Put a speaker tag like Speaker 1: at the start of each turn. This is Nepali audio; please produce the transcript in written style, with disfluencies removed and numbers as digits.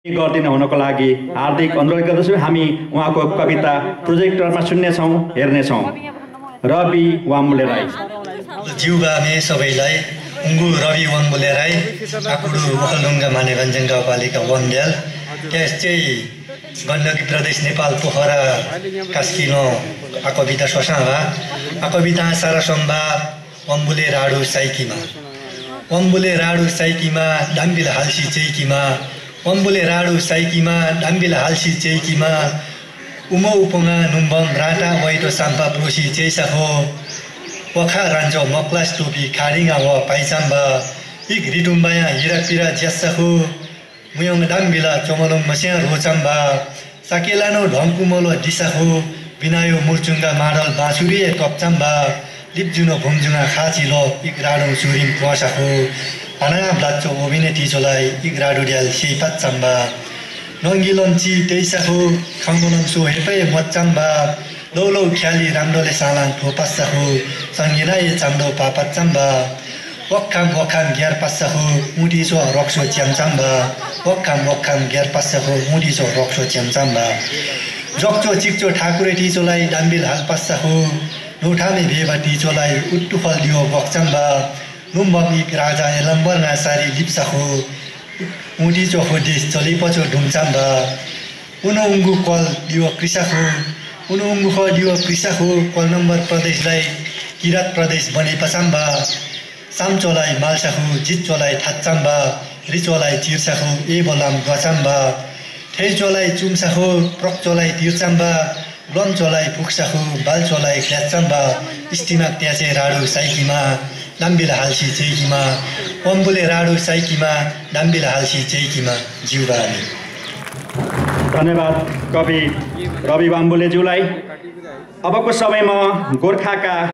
Speaker 1: गर्दिन हुनको लागि हार्दिक अनुरोध गर्दछु। हामी उहाँको कविता प्रोजेक्टरमा सुन्नेछौँ, हेर्नेछौँ। रवि वाम्बुले राई।
Speaker 2: जिउबामे सबैलाई उङ्गु रवि वाम्बुले राई आकुडु ओखलढुङ्गा मानेभन्ज्याङ गाउँपालिका वनब्याल त्यस चाहिँ गण्डकी प्रदेश नेपाल पोखरा कास्किनो कविता सोसावा कविता सारा सम्भा वम्बुले राडु साइकीमा वम्बुले राडु साइकीमा डाम्बिल हाल्सी चैकीमा वम्बुले राडु साइकीमा डाम्बिल हाल्सी चैकीमा उमो उपोङा नुम्बम राटा वैटो साम्पा प्रोसी चैसा हो वखा रान्जो मक्लास टोपी खाडिङा व पाइचाम्बा इक रिटुम्बाया हिरापिरा ज्यासा हो मुयोङ डाम्बिला चोमलोङ मस्या रोचाम्बा साकेलानो ढङ्कुमलो दिशा हो बिनायो मुर्चुङ्गा माडल बाँसुरी कप्चाम्बा लिप्जुनो भुङजुङा खाचिलो इक राडोङ सुरिम कुवासा हो अना ब्लाच्चो ओबिने टिचोलाई इक राडु ड्याल सेपाच्चाम्बा नङ्गिलन्ची तेइसा हो खङ्गोलङ सो हेपै मच्चाम्बा लौलौ ख्याली राम्रोले सालाङ ठोपास्सा हो सङ्गिनाए चाम्डो पापाच्चाम्बा वक्खाम वक्खाम ग्यार पास्सा हो मुडिचो रक्सो च्याम्चाम्बा वक्खाम ग्यार पास्सा हो मुडिचो रक्सो च्याम्चाम्बा जक्चो चिक्चो ठाकुरे टिचोलाई डाम्बिल हाल पास्सा हो नौठामे भेवा टिचोलाई उट्टु फल दियो बक्चाम्बा लुम्बमिक राजा एलम्बरना सारी लिप्सा हो मुडिचो हो देश चलेपचो ढुङ्चाम्बा उनउङ्गु कल दियो कृषक हो उनउङ्गु ख दियो कृषक हो कल नम्बर प्रदेशलाई किरात प्रदेश बने पचाम्बा सामचोलाई माल्सा हो जितचोलाई थाच्चाम्बा रिचोलाई चिर्सा हो ए बोलाम गचाम्बा ठेचोलाई चुम्सा हो प्रक्चोलाई तिर्चाम्बा लम्चोलाई पुक्सा हो बाल्चोलाई ख्याच्चाम्बा स्टिमाक त्याचे राडु साइकीमा डाम्बिला हाल्सी चैकीमा वम्बुले राडु साइकीमा डाम्बिला हाल्सी चैकीमा जिउबानी।
Speaker 1: धन्यवाद कवि रवि वाम्बुलेज्यूलाई। अबको समयमा गोर्खाका